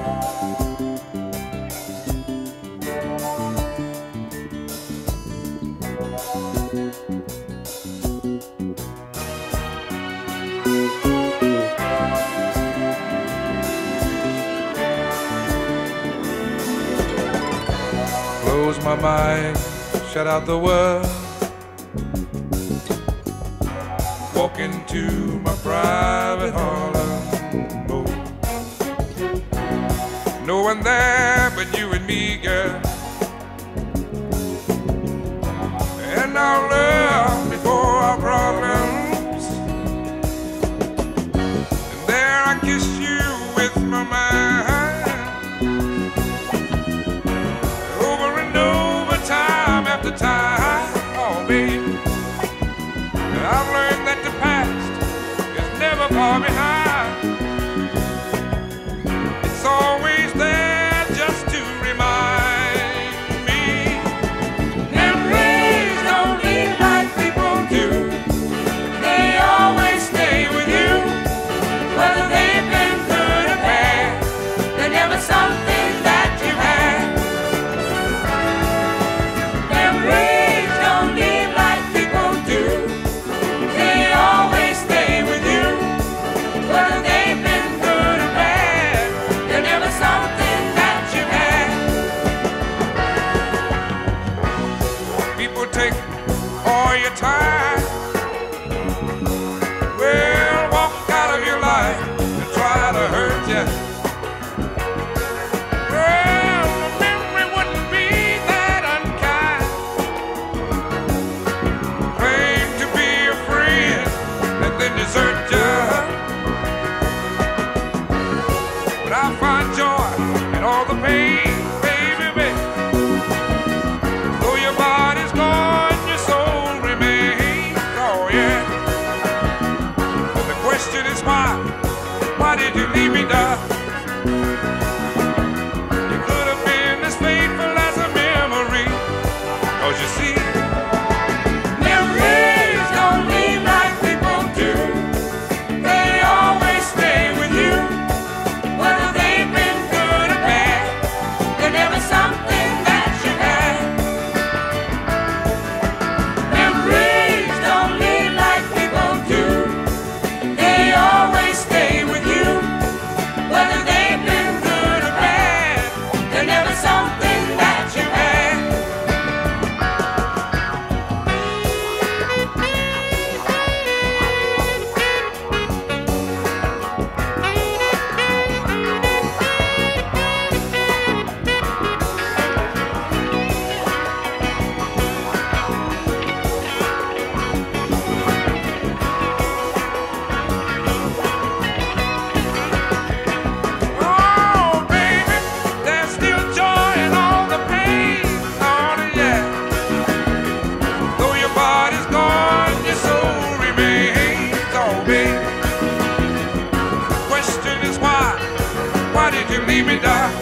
Close my mind, shut out the world, walk into my private Harlem. No one there but you and me, girl, and our love before our problems. And there I kiss you with my mind, over and over, time after time. Oh, baby, I've learned that the past is never far behind. It's always there just to remind me. Memories don't leave like people do. They always stay with you, whether they've been good or bad. They're never something that you had. Memories don't leave like people do. They always stay with you, whether they've been good or bad. They're never something that you had. People take all your time, well, walk out of your life and try to hurt you. Well, a memory wouldn't be that unkind. Claim to be a friend and then desert you. But I find joy in all the pain, baby, baby. Though your body's gone, your soul remains. Oh, yeah. And the question is why? Why did you leave me, darling? You could have been as faithful as a memory. 'Cause you see, memories don't leave like people do. They always stay with you, whether they've been good or bad. They're never something that you had. Memories don't leave like people do. They always stay with you, whether they've been good or bad. They're never something that you had. Oh, baby, there's still joy in all the pain. Oh, yeah. Though your body's gone, your soul remains. Oh, baby. The question is why? Why did you leave me, darling?